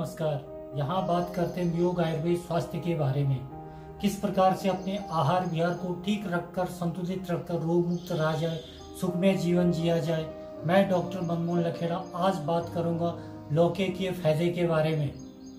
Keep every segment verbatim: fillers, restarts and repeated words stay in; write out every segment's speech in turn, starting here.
नमस्कार। यहाँ बात करते हैं योग आयुर्वेद स्वास्थ्य के बारे में। किस प्रकार से अपने आहार विहार को ठीक रखकर, संतुलित रखकर रोग मुक्त रहा जाए, सुखमय जीवन जिया जाए। मैं डॉक्टर मनमोहन लखेड़ा आज बात करूंगा लौकी के फायदे के बारे में।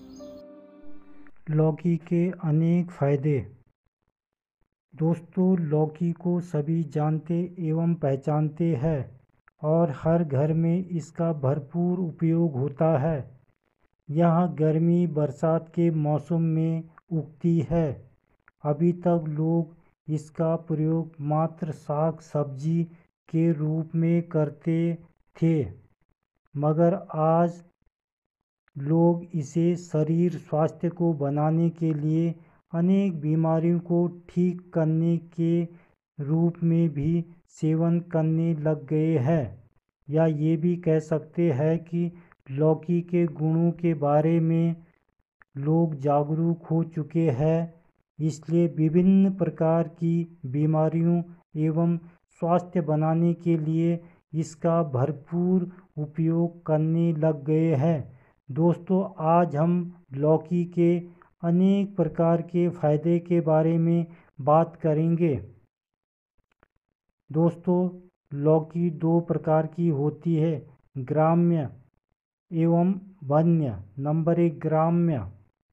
लौकी के अनेक फायदे। दोस्तों, लौकी को सभी जानते एवं पहचानते हैं और हर घर में इसका भरपूर उपयोग होता है। यह गर्मी बरसात के मौसम में उगती है। अभी तक लोग इसका प्रयोग मात्र साग सब्जी के रूप में करते थे, मगर आज लोग इसे शरीर स्वास्थ्य को बनाने के लिए, अनेक बीमारियों को ठीक करने के रूप में भी सेवन करने लग गए हैं। या ये भी कह सकते हैं कि लौकी के गुणों के बारे में लोग जागरूक हो चुके हैं, इसलिए विभिन्न प्रकार की बीमारियों एवं स्वास्थ्य बनाने के लिए इसका भरपूर उपयोग करने लग गए हैं। दोस्तों, आज हम लौकी के अनेक प्रकार के फायदे के बारे में बात करेंगे। दोस्तों, लौकी दो प्रकार की होती है, ग्राम्य एवं वन्य। नंबर एक, ग्राम्य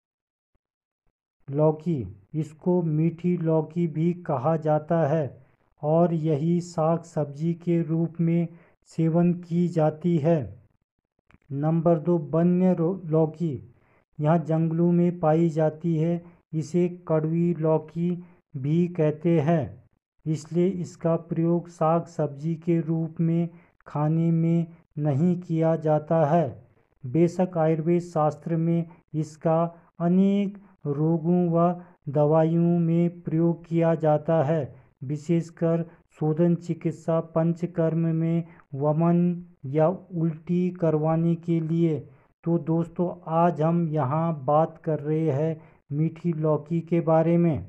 लौकी, इसको मीठी लौकी भी कहा जाता है और यही साग सब्जी के रूप में सेवन की जाती है। नंबर दो, वन्य लौकी, यह जंगलों में पाई जाती है। इसे कड़वी लौकी भी कहते हैं, इसलिए इसका प्रयोग साग सब्जी के रूप में खाने में नहीं किया जाता है। बेशक आयुर्वेद शास्त्र में इसका अनेक रोगों व दवाइयों में प्रयोग किया जाता है, विशेषकर शोधन चिकित्सा पंचकर्म में वमन या उल्टी करवाने के लिए। तो दोस्तों, आज हम यहाँ बात कर रहे हैं मीठी लौकी के बारे में।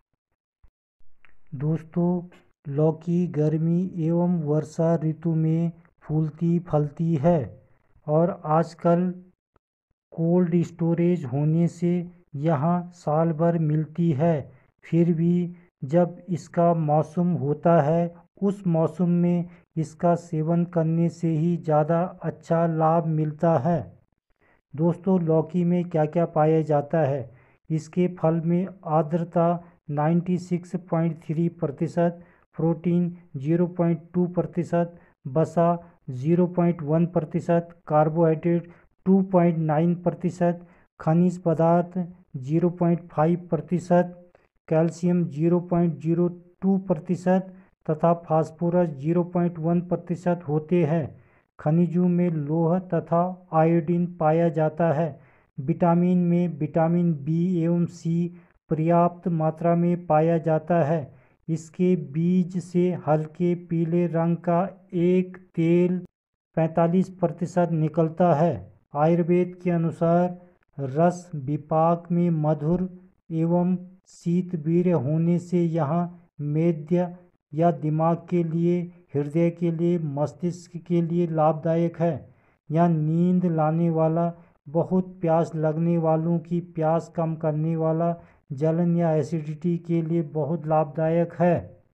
दोस्तों, लौकी गर्मी एवं वर्षा ऋतु में फूलती फलती है और आजकल कोल्ड स्टोरेज होने से यहाँ साल भर मिलती है। फिर भी जब इसका मौसम होता है, उस मौसम में इसका सेवन करने से ही ज़्यादा अच्छा लाभ मिलता है। दोस्तों, लौकी में क्या क्या पाया जाता है? इसके फल में आर्द्रता छियानवे पॉइंट तीन प्रतिशत, प्रोटीन शून्य पॉइंट दो प्रतिशत, वसा शून्य पॉइंट एक प्रतिशत, कार्बोहाइड्रेट दो पॉइंट नौ प्रतिशत, खनिज पदार्थ शून्य पॉइंट पाँच प्रतिशत, कैल्शियम शून्य पॉइंट शून्य दो प्रतिशत तथा फास्फोरस शून्य पॉइंट एक प्रतिशत होते हैं। खनिजों में लौह तथा आयोडीन पाया जाता है। विटामिन में विटामिन बी एवं सी पर्याप्त मात्रा में पाया जाता है। इसके बीज से हल्के पीले रंग का एक तेल पैंतालीस प्रतिशत निकलता है। आयुर्वेद के अनुसार रस विपाक में मधुर एवं शीतवीर्य होने से यहाँ मेद्य या दिमाग के लिए, हृदय के लिए, मस्तिष्क के लिए लाभदायक है। यह नींद लाने वाला, बहुत प्यास लगने वालों की प्यास कम करने वाला, जलन या एसिडिटी के लिए बहुत लाभदायक है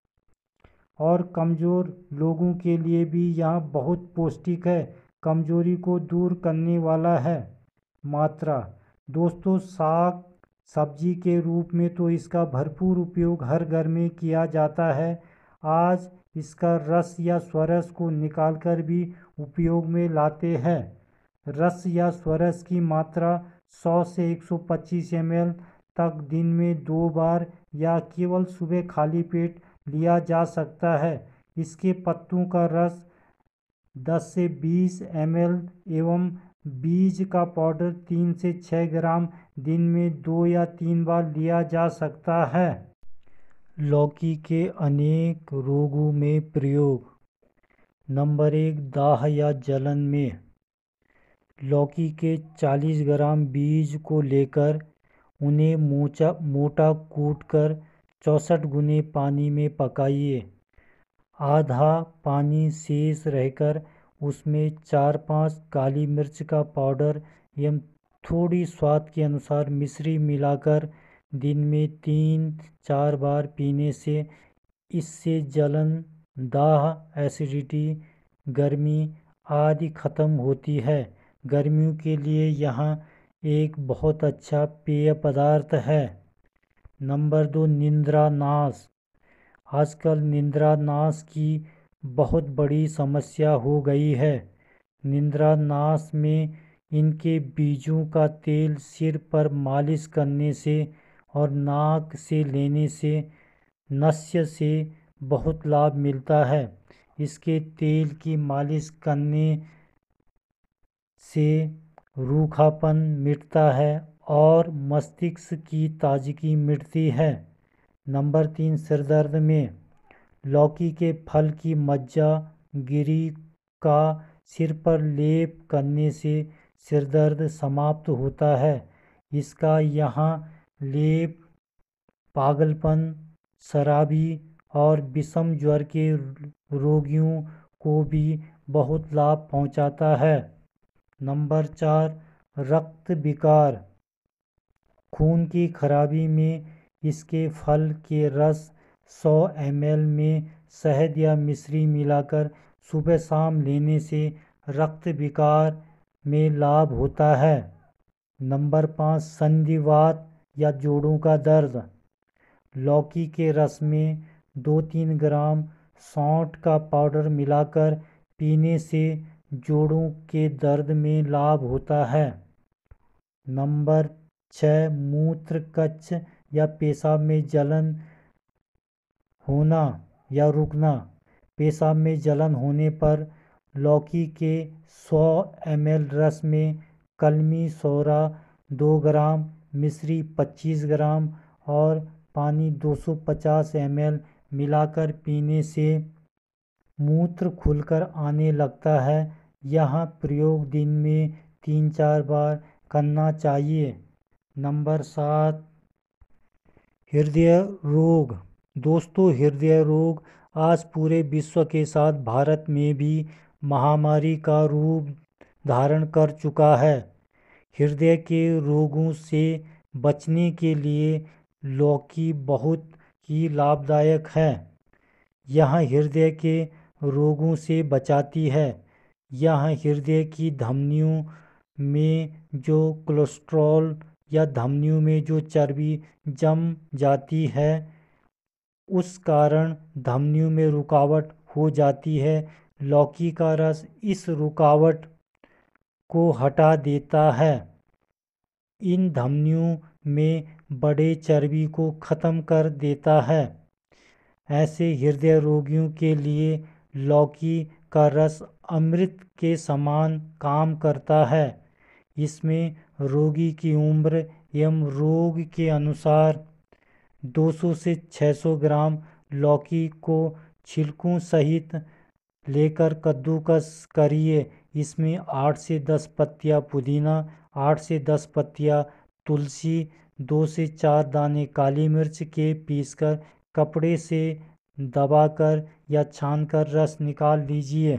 और कमज़ोर लोगों के लिए भी यह बहुत पौष्टिक है, कमजोरी को दूर करने वाला है। मात्रा। दोस्तों, साग सब्जी के रूप में तो इसका भरपूर उपयोग हर घर में किया जाता है। आज इसका रस या स्वरस को निकालकर भी उपयोग में लाते हैं। रस या स्वरस की मात्रा सौ से एक सौ पच्चीस एम एल तक दिन में दो बार या केवल सुबह खाली पेट लिया जा सकता है। इसके पत्तों का रस दस से बीस एम एल एवं बीज का पाउडर तीन से छः ग्राम दिन में दो या तीन बार लिया जा सकता है। लौकी के अनेक रोगों में प्रयोग। नंबर एक, दाह या जलन में। लौकी के चालीस ग्राम बीज को लेकर उन्हें मोचा मोटा कूटकर चौंसठ गुने पानी में पकाइए। आधा पानी शेष रहकर उसमें चार पांच काली मिर्च का पाउडर एवं थोड़ी स्वाद के अनुसार मिश्री मिलाकर दिन में तीन चार बार पीने से इससे जलन, दाह, एसिडिटी, गर्मी आदि खत्म होती है। गर्मियों के लिए यहाँ एक बहुत अच्छा पेय पदार्थ है। नंबर दो, निद्रा नाश। आजकल निद्रा नाश की बहुत बड़ी समस्या हो गई है। निद्रा नाश में इनके बीजों का तेल सिर पर मालिश करने से और नाक से लेने से नस्य से बहुत लाभ मिलता है। इसके तेल की मालिश करने से रूखापन मिटता है और मस्तिष्क की ताजगी मिटती है। नंबर तीन, सिरदर्द में लौकी के फल की मज्जा गिरी का सिर पर लेप करने से सिरदर्द समाप्त होता है। इसका यहाँ लेप पागलपन, शराबी और विषम ज्वर के रोगियों को भी बहुत लाभ पहुँचाता है। नंबर चार, रक्त विकार। खून की खराबी में इसके फल के रस सौ एम एल में शहद या मिश्री मिलाकर सुबह शाम लेने से रक्त विकार में लाभ होता है। नंबर पाँच, संधिवात या जोड़ों का दर्द। लौकी के रस में दो तीन ग्राम सौंठ का पाउडर मिलाकर पीने से जोड़ों के दर्द में लाभ होता है। नंबर छः, मूत्र कच्च या पेशाब में जलन होना या रुकना। पेशाब में जलन होने पर लौकी के सौ एम एल रस में कलमी सोरा दो ग्राम, मिश्री पच्चीस ग्राम और पानी दो सौ पचास एम एल मिलाकर पीने से मूत्र खुलकर आने लगता है। यह प्रयोग दिन में तीन चार बार करना चाहिए। नंबर सात, हृदय रोग। दोस्तों, हृदय रोग आज पूरे विश्व के साथ भारत में भी महामारी का रूप धारण कर चुका है। हृदय के रोगों से बचने के लिए लौकी बहुत ही लाभदायक है। यह हृदय के रोगों से बचाती है। यह हृदय की धमनियों में जो कोलेस्ट्रॉल या धमनियों में जो चर्बी जम जाती है उस कारण धमनियों में रुकावट हो जाती है। लौकी का रस इस रुकावट को हटा देता है। इन धमनियों में बड़े चर्बी को ख़त्म कर देता है। ऐसे हृदय रोगियों के लिए लौकी का रस अमृत के समान काम करता है। इसमें रोगी की उम्र एवं रोग के अनुसार दो सौ से छह सौ ग्राम लौकी को छिलकों सहित लेकर कद्दूकस करिए। इसमें आठ से दस पत्तियां पुदीना, आठ से दस पत्तियां तुलसी, दो से चार दाने काली मिर्च के पीसकर कपड़े से दबाकर या छानकर रस निकाल लीजिए।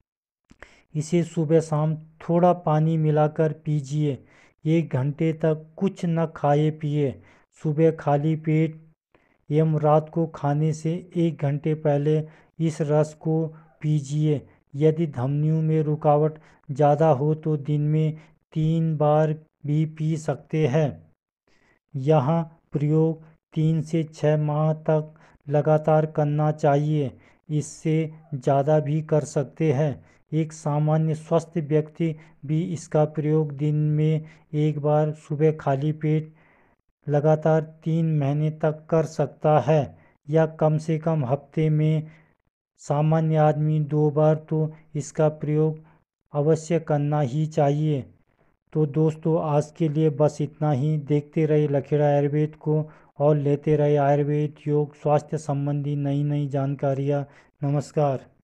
इसे सुबह शाम थोड़ा पानी मिलाकर पीजिए। एक घंटे तक कुछ न खाए पिए। सुबह खाली पेट एवं रात को खाने से एक घंटे पहले इस रस को पीजिए। यदि धमनियों में रुकावट ज़्यादा हो तो दिन में तीन बार भी पी सकते हैं। यह प्रयोग तीन से छः माह तक लगातार करना चाहिए। इससे ज़्यादा भी कर सकते हैं। एक सामान्य स्वस्थ व्यक्ति भी इसका प्रयोग दिन में एक बार सुबह खाली पेट लगातार तीन महीने तक कर सकता है, या कम से कम हफ्ते में सामान्य आदमी दो बार तो इसका प्रयोग अवश्य करना ही चाहिए। तो दोस्तों, आज के लिए बस इतना ही। देखते रहिए लखेड़ा आयुर्वेद को और लेते रहिए आयुर्वेद, योग, स्वास्थ्य संबंधी नई नई जानकारियाँ। नमस्कार।